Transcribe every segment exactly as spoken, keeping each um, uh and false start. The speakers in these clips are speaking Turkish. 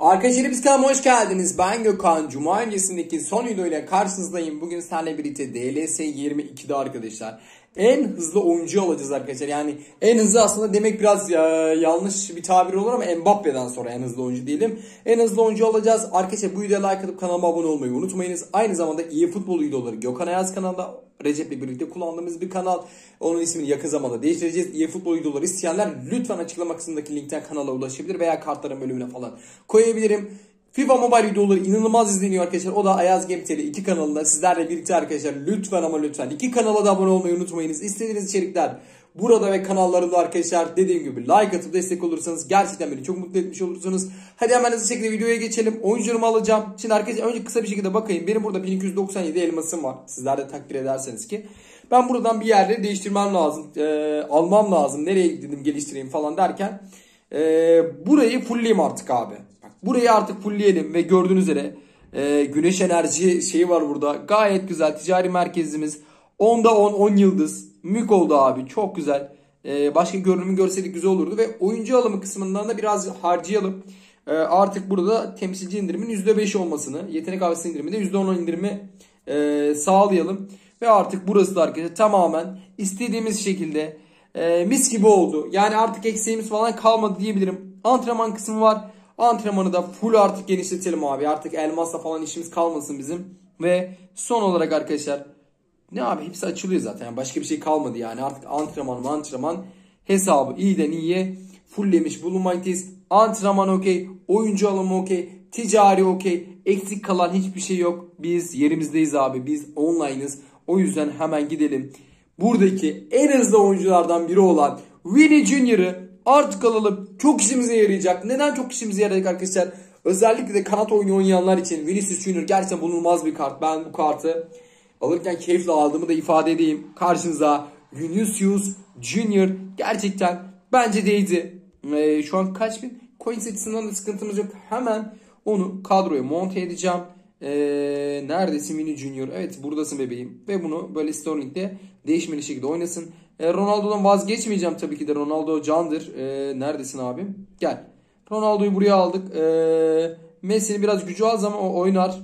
Arkadaşlar biz kanalıma hoş geldiniz. Ben Gökhan. Cuma öncesindeki son videoyla karşınızdayım. Bugün sizlerle birlikte D L S yirmi ikide arkadaşlar en hızlı oyuncuyu alacağız arkadaşlar. Yani en hızlı aslında demek biraz ya, yanlış bir tabir olur ama Mbappe'den sonra en hızlı oyuncu diyelim. En hızlı oyuncu alacağız. Arkadaşlar bu videoya like atıp kanalıma abone olmayı unutmayınız. Aynı zamanda iyi futbol videoları Gökhan Ayaz kanalında Recep'le birlikte kullandığımız bir kanal. Onun ismini yakın zamanda değiştireceğiz. İyi futbol videoları isteyenler lütfen açıklama kısmındaki linkten kanala ulaşabilir veya kartların bölümüne falan koyabilirim. FIFA Mobile videoları inanılmaz izleniyor arkadaşlar. O da Ayaz Game T V iki kanalında sizlerle birlikte arkadaşlar. Lütfen ama lütfen iki kanala da abone olmayı unutmayınız. İstediğiniz içerikler burada ve kanallarında arkadaşlar. Dediğim gibi like atıp destek olursanız gerçekten beni çok mutlu etmiş olursunuz. Hadi hemen hızlı şekilde videoya geçelim. Oyuncularımı alacağım. Şimdi arkadaşlar önce kısa bir şekilde bakayım. Benim burada bin iki yüz doksan yedi elmasım var. Sizler de takdir ederseniz ki. Ben buradan bir yerde değiştirmem lazım. Ee, almam lazım. Nereye dedim geliştireyim falan derken. Ee, burayı fullleyeyim artık abi. Burayı artık fullleyelim ve gördüğünüz üzere e, güneş enerji şeyi var burada. Gayet güzel ticari merkezimiz. onda on, on yıldız. Mük oldu abi, çok güzel. E, başka görünümü görseydik güzel olurdu. Ve oyuncu alımı kısmından da biraz harcayalım. E, artık burada temsilci indirimin yüzde beş olmasını, yetenek avcısı indiriminde yüzde on indirimi e, sağlayalım. Ve artık burası da arkadaşlar tamamen istediğimiz şekilde e, mis gibi oldu. Yani artık eksiğimiz falan kalmadı diyebilirim. Antrenman kısmı var. Antrenmanı da full artık genişletelim abi. Artık elmasla falan işimiz kalmasın bizim. Ve son olarak arkadaşlar ne abi, hepsi açılıyor zaten. Yani başka bir şey kalmadı yani. Artık antrenman antrenman hesabı iyiden iyiye fulllemiş bulunmaktayız. Antrenman okey. Oyuncu alımı okey. Ticari okey. Eksik kalan hiçbir şey yok. Biz yerimizdeyiz abi. Biz online'ız. O yüzden hemen gidelim. Buradaki en hızlı oyunculardan biri olan Vini Junior'ı artık alalım. Çok işimize yarayacak. Neden çok işimize yarayacak arkadaşlar? Özellikle de kanat oyunu oynayanlar için Vinicius Junior gerçekten bulunmaz bir kart. Ben bu kartı alırken keyifle aldığımı da ifade edeyim. Karşınıza Vinicius Junior gerçekten bence değdi. Ee, şu an kaç bin? Coins açısından da sıkıntımız yok. Hemen onu kadroya monte edeceğim. Ee, neredesin Vini Junior? Evet, buradasın bebeğim. Ve bunu böyle Sterling'de değişmeli şekilde oynasın. Ee, Ronaldo'dan vazgeçmeyeceğim tabii ki de. Ronaldo candır. Ee, neredesin abim? Gel. Ronaldo'yu buraya aldık. Ee, Messi'nin biraz gücü az ama o oynar.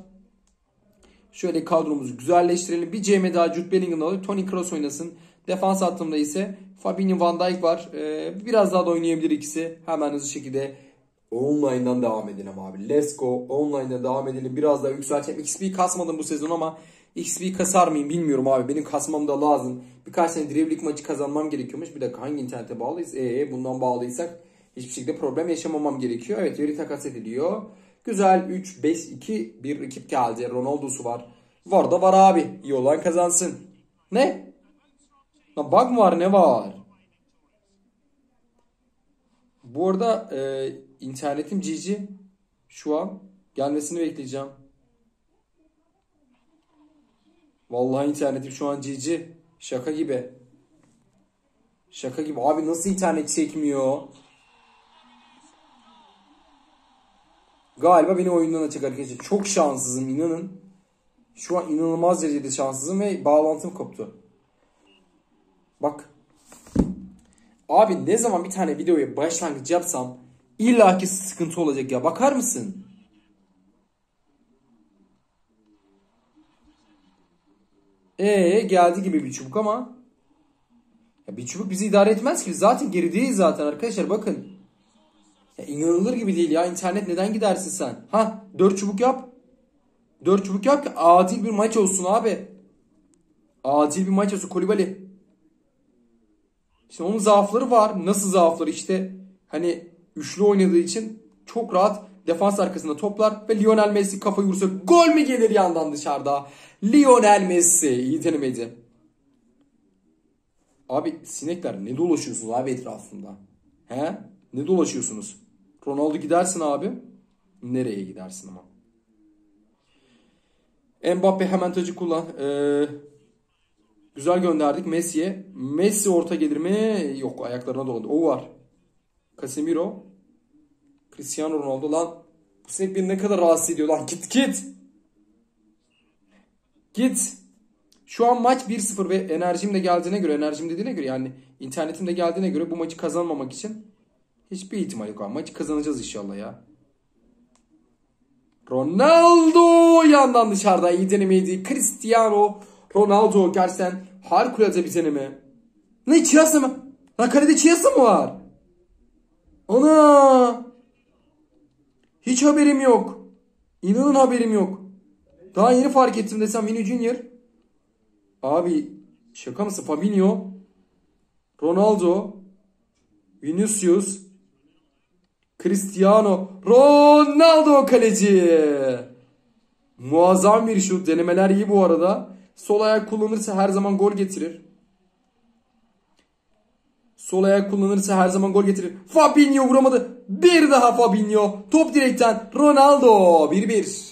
Şöyle kadromuzu güzelleştirelim. Bir C M daha Jude Bellingham alır. Toni Kroos oynasın. Defans hattımda ise Fabinho, Van Dijk var. Ee, biraz daha da oynayabilir ikisi. Hemen hızlı şekilde online'dan devam edelim abi. Let's go. Online'dan devam edelim. Biraz daha yükselteceğim. X P kasmadım bu sezon ama X P kasar mıyım bilmiyorum abi. Benim kasmam da lazım. Birkaç tane dribbling maçı kazanmam gerekiyormuş. Bir dakika, hangi internete bağlıyız? Eee bundan bağlıysak hiçbir şekilde problem yaşamamam gerekiyor. Evet, veri takas ediliyor. Güzel. üç beş iki bir ekip geldi. Ronaldo'su var. Var da var abi. İyi olan kazansın. Ne? Lan bug mı var, ne var? Bu arada e, internetim cici. Şu an gelmesini bekleyeceğim. Vallahi internetim şu an cici. Şaka gibi. Şaka gibi. Abi nasıl internet çekmiyor? Galiba beni oyundan açık arkadaşlar. Çok şanssızım, inanın. Şu an inanılmaz derecede şanssızım ve bağlantım koptu. Bak. Abi ne zaman bir tane videoya başlangıç yapsam illaki sıkıntı olacak ya. Bakar mısın? Ee geldi gibi bir çubuk ama ya bir çubuk bizi idare etmez ki. Zaten gerideyiz zaten arkadaşlar, bakın. Ya inanılır gibi değil ya. İnternet neden gidersin sen? Ha, dört çubuk yap. dört çubuk yap ki adil bir maç olsun abi. Adil bir maç olsun Koulibaly. İşte onun zaafları var. Nasıl zaafları? İşte hani üçlü oynadığı için çok rahat defans arkasında toplar ve Lionel Messi kafayı vursa gol mü gelir yandan dışarıda? Lionel Messi iyi denemedi. Abi sinekler ne dolaşıyorsunuz abi etrafında? He? Ne dolaşıyorsunuz? Ronaldo gidersin abi. Nereye gidersin ama? Mbappe hemen tacı kullan. Ee, güzel gönderdik Messi'ye. Messi orta gelir mi? Yok, ayaklarına dolandı. O var. Casemiro. Cristiano Ronaldo. Lan bu sinek beni ne kadar rahatsız ediyor lan. Git git. Git. Şu an maç bir sıfır ve enerjim de geldiğine göre, enerjim dediğine göre yani internetim de geldiğine göre bu maçı kazanmamak için hiçbir ihtimal yok abi. Maçı kazanacağız inşallah ya. Ronaldo yandan dışarıda iyi denemeydi. Cristiano Ronaldo gerçekten harikulade bir deneme. Ne Chiesa mı? Lan kalede Chiesa mı var? Ana! Hiç haberim yok. İnanın haberim yok. Daha yeni fark ettim desem Vini Junior. Abi şaka mısın? Fabinho, Ronaldo, Vinicius, Cristiano Ronaldo kaleci. Muazzam bir şut. Denemeler iyi bu arada. Sol ayak kullanırsa her zaman gol getirir. Sol ayak kullanırsa her zaman gol getirir. Fabinho vuramadı. Bir daha Fabinho. Top direkten Ronaldo. bir bir.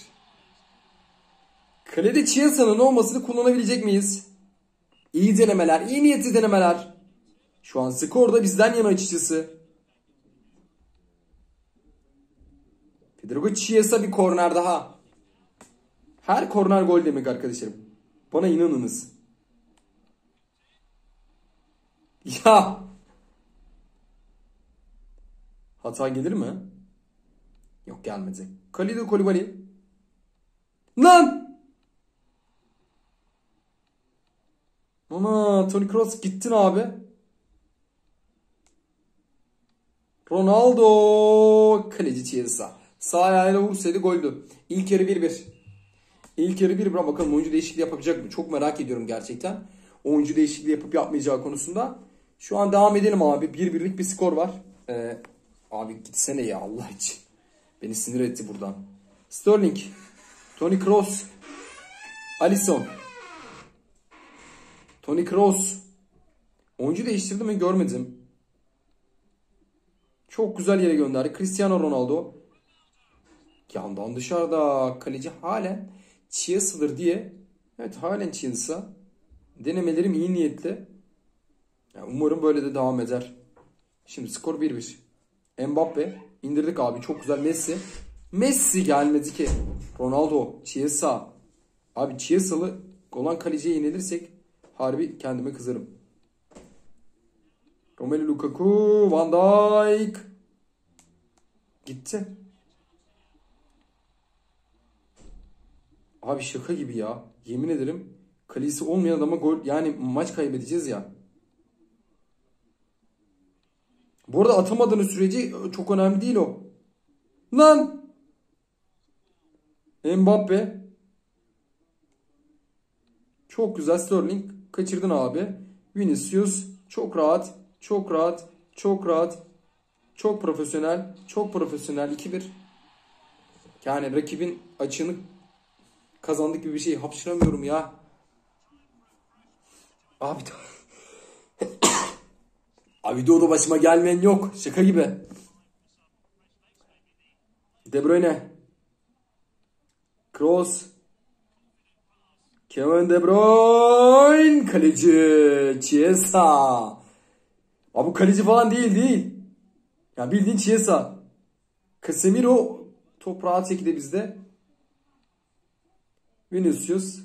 Kalede Chiesa'nın olmasını kullanabilecek miyiz? İyi denemeler. İyi niyetli denemeler. Şu an skor da bizden yana açıkçası. Federico Chiesa bir korner daha. Her korner gol demek arkadaşlarım. Bana inanınız. Ya. Hata gelir mi? Yok gelmedi. Kalidou Koulibaly. Lan! Ana Toni Kroos gittin abi. Ronaldo. Kaleci Chiesa. Sağ ayağıyla vursaydı goldü. İlk yarı bir bir. İlk yarı bir bir. Bakalım oyuncu değişikliği yapabilecek mi? Çok merak ediyorum gerçekten. Oyuncu değişikliği yapıp yapmayacağı konusunda. Şu an devam edelim abi. bir birlik bir skor var. Ee, abi gitsene ya Allah için. Beni sinir etti buradan. Sterling. Toni Kroos. Alisson. Toni Kroos. Oyuncu değiştirdi mi görmedim. Çok güzel yere gönderdi. Cristiano Ronaldo. Yandan dışarıda. Kaleci halen Chiesa'dır diye. Evet halen Chiesa. Denemelerim iyi niyetli. Yani umarım böyle de devam eder. Şimdi skor bir bir. Mbappe. İndirdik abi. Çok güzel. Messi. Messi gelmedi ki. Ronaldo. Chiesa. Abi Chiesa'lı olan kaleciye yenilirsek harbi kendime kızarım. Romelu Lukaku. Van Dijk. Gitti. Abi şaka gibi ya. Yemin ederim kalecisi olmayan adama gol, yani maç kaybedeceğiz ya. Bu arada atamadığınız sürece çok önemli değil o. Lan! Mbappe. Çok güzel Sterling. Kaçırdın abi. Vinicius. Çok rahat. Çok rahat. Çok rahat. Çok profesyonel. Çok profesyonel. iki bir. Yani rakibin açığını kazandık gibi bir şey. Hapşıramıyorum ya. Abi Abi doğru başıma gelmeyen yok. Şaka gibi. De Bruyne. Kroos. Kevin De Bruyne. Kaleci. Chiesa. Abi bu kaleci falan değil değil. Ya bildiğin Chiesa. Casemiro. Top rahat şekilde bizde. Vinicius.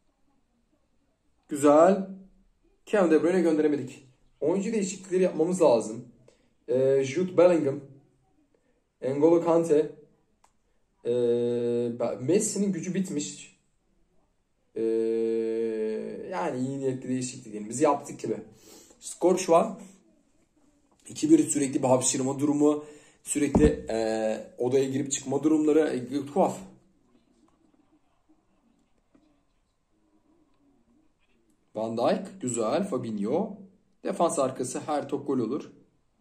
Güzel. Kevin De Bruyne gönderemedik. Oyuncu değişiklikleri yapmamız lazım. Ee, Jude Bellingham. N'Golo Kante. Ee, Messi'nin gücü bitmiş. Ee, yani iyi niyetli değişikliklerimizi yaptık gibi. Skor şu an iki bir, sürekli bir hapşırma durumu. Sürekli e, odaya girip çıkma durumları. E, tuhaf. Van Dijk. Güzel. Fabinho. Defans arkası her top gol olur.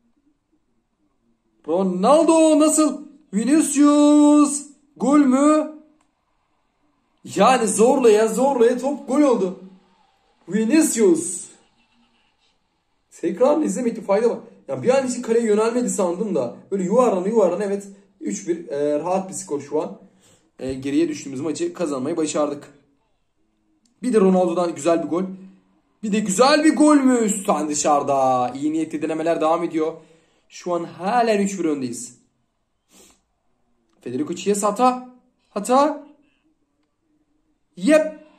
Ronaldo nasıl? Vinicius. Gol mü? Yani zorlaya zorlaya top gol oldu. Vinicius. Tekrar izlemekte fayda var. Ya bir an için kaleye yönelmedi sandım da. Böyle yuvarlana yuvarlana evet. üç bir e, rahat bir skor şu an. E, geriye düştüğümüz maçı kazanmayı başardık. Bir de Ronaldo'dan güzel bir gol. Bir de güzel bir gol mü üstten dışarıda. İyi niyetli denemeler devam ediyor. Şu an halen üç bir öndeyiz. Federico Chiesa hata. Hata. Yep.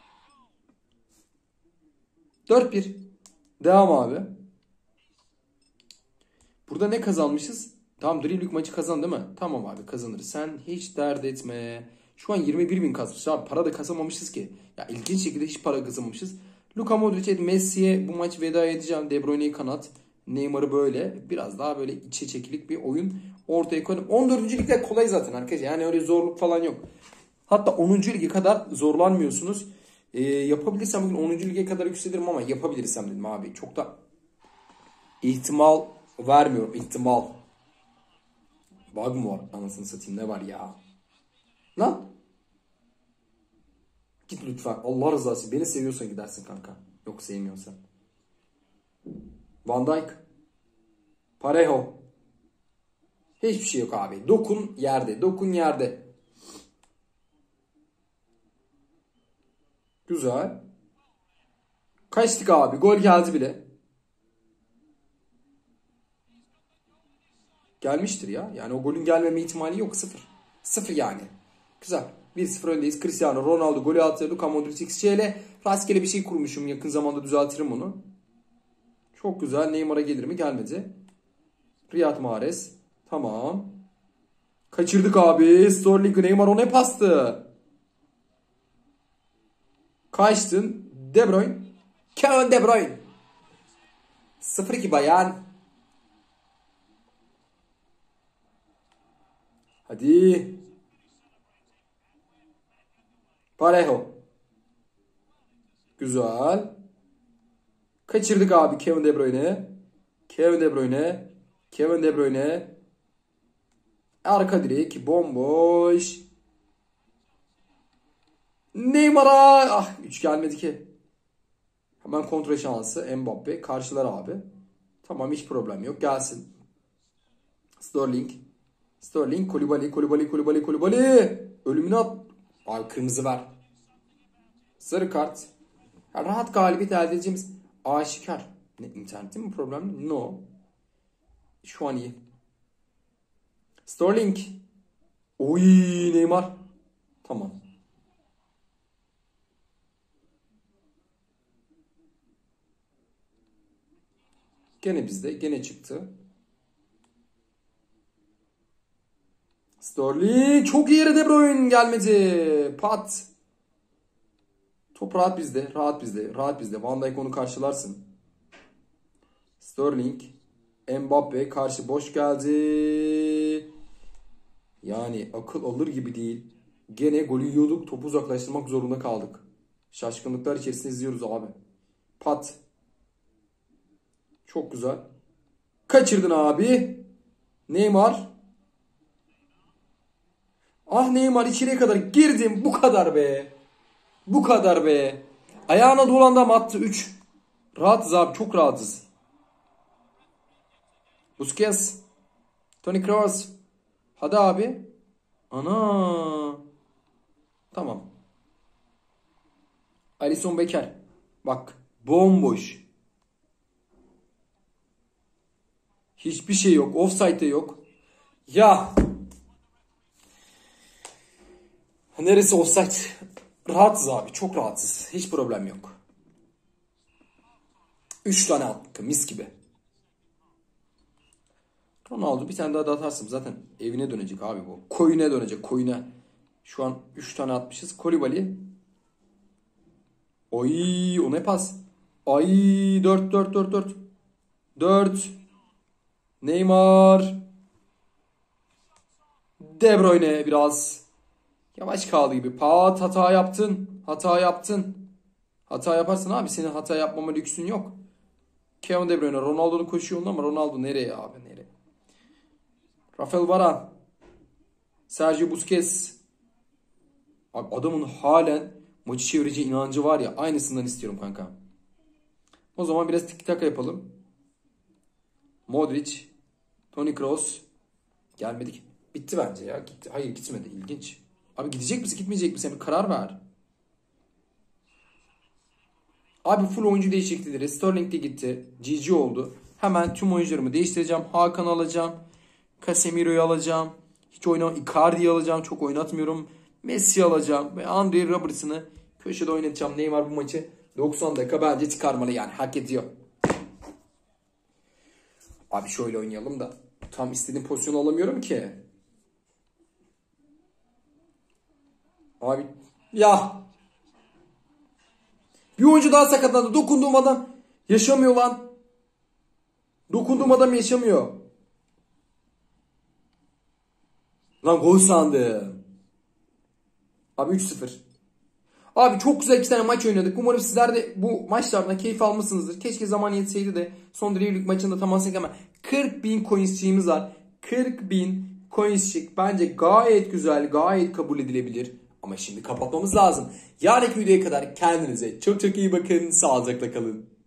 dört bir. Devam abi. Burada ne kazanmışız? Tamam Dream League maçı kazan değil mi? Tamam abi kazanırız. Sen hiç dert etme. Şu an yirmi bir bin kasmışız abi. Para da kasamamışız ki. Ya ilginç şekilde hiç para kazanmamışız. Luka Modric'e, Messi'ye bu maç veda edeceğim. De Bruyne'yi kanat. Neymar'ı böyle. Biraz daha böyle içe çekilik bir oyun ortaya koydum. on dördüncü ligde kolay zaten arkadaşlar. Yani öyle zorluk falan yok. Hatta onuncu lige kadar zorlanmıyorsunuz. Ee, yapabilirsem bugün onuncu lige kadar yükselirim ama yapabilirsem dedim abi. Çok da ihtimal vermiyorum. İhtimal. Bug mı var? Anasını satayım, ne var ya? Lan. Git lütfen. Allah rızası. Beni seviyorsan gidersin kanka. Yok sevmiyorsan. Van Dijk. Parejo. Hiçbir şey yok abi. Dokun yerde. Dokun yerde. Güzel. Kaçtık abi. Gol geldi bile. Gelmiştir ya. Yani o golün gelmeme ihtimali yok. Sıfır. Sıfır yani. Güzel. bir sıfır öndeyiz. Cristiano Ronaldo golü attı. Luka Modric X G ile rastgele bir şey kurmuşum. Yakın zamanda düzeltirim onu. Çok güzel. Neymar'a gelir mi? Gelmedi. Riyad Mahrez. Tamam. Kaçırdık abi. Sterling, Neymar o ne pastı? Kaçtın. De Bruyne. Kevin De Bruyne. sıfır iki bayan. Hadi. Parejo. Güzel. Kaçırdık abi Kevin De Bruyne. Kevin De Bruyne. Kevin De Bruyne. Arka direk bomboş. Neymar'a. Ah üç gelmedi ki. Hemen kontra şansı. Mbappe. Karşılar abi. Tamam hiç problem yok. Gelsin. Sterling. Sterling. Koulibaly. Koulibaly. Koulibaly. Koulibaly. Ölümünü at. Ay kırmızı ver. Sarı kart. Ya rahat galibiyet elde edeceğimiz aşikar. Ne, internetin mi problem? No. Şu an iyi. Sterling. Oy Neymar. Tamam. Gene bizde. Gene çıktı. Sterling. Çok iyi yere De Bruyne gelmedi. Pat. Top rahat bizde. Rahat bizde. Rahat bizde. Van Dijk onu karşılarsın. Sterling. Mbappe karşı boş geldi. Yani akıl alır gibi değil. Gene golü yiyorduk. Topu uzaklaştırmak zorunda kaldık. Şaşkınlıklar içerisinde izliyoruz abi. Pat. Çok güzel. Kaçırdın abi. Neymar. Ah Neymar içeriye kadar girdim. Bu kadar be. Bu kadar be. Ayağına dolandı ama attı. üç. Rahatız abi. Çok rahatız. Busquets. Toni Kroos. Hadi abi. Ana. Tamam. Alisson Becker. Bak. Bomboş. Hiçbir şey yok. Offside'de yok. Ya. Neresi offside? Rahatız abi. Çok rahatız. Hiç problem yok. üç tane attık. Mis gibi. Ronaldo bir tane daha da atarsın. Zaten evine dönecek abi bu. Koyuna dönecek. Koyuna. Şu an üç tane atmışız. Koulibaly. Oy o ne pas? Ay dört dört dört dört. dört. Neymar. De Bruyne biraz yavaş kaldı gibi. Pat hata yaptın. Hata yaptın. Hata yaparsın abi. Senin hata yapmama lüksün yok. Kevin De Bruyne. Ronaldo'nun koşu yolunda ama Ronaldo nereye abi nereye? Rafael Varane. Sergio Busquets. Abi adamın halen maçı çevireceği inancı var ya. Aynısından istiyorum kanka. O zaman biraz tiki taka yapalım. Modric. Toni Kroos. Gelmedik. Bitti bence ya. Gitti. Hayır gitmedi. İlginç. Abi gidecek misin gitmeyecek misin? Bir karar ver. Abi full oyuncu değişiklikleri. Sterling de gitti. G G oldu. Hemen tüm oyuncularımı değiştireceğim. Hakan'ı alacağım. Casemiro'yu alacağım. Hiç oynamam. Icardi'yi alacağım. Çok oynatmıyorum. Messi alacağım. Ve Andre Robertson'ı köşede oynatacağım. Neymar bu maçı doksan dakika bence çıkarmalı yani. Hak ediyor. Abi şöyle oynayalım da. Tam istediğim pozisyonu alamıyorum ki. Abi ya. Bir oyuncu daha sakatlandı. Dokunduğum adam yaşamıyor lan. Dokunduğum adam yaşamıyor. Lan gol sandım. Abi üç sıfır. Abi çok güzel iki tane maç oynadık. Umarım sizler de bu maçlardan keyif almışsınızdır. Keşke zaman yetseydi de son Dreamlik maçında tamamlasak ama kırk bin coinsçiğimiz var. kırk bin coinsçik bence gayet güzel, gayet kabul edilebilir. Ama şimdi kapatmamız lazım. Yarınki videoya kadar kendinize çok çok iyi bakın. Sağlıcakla kalın.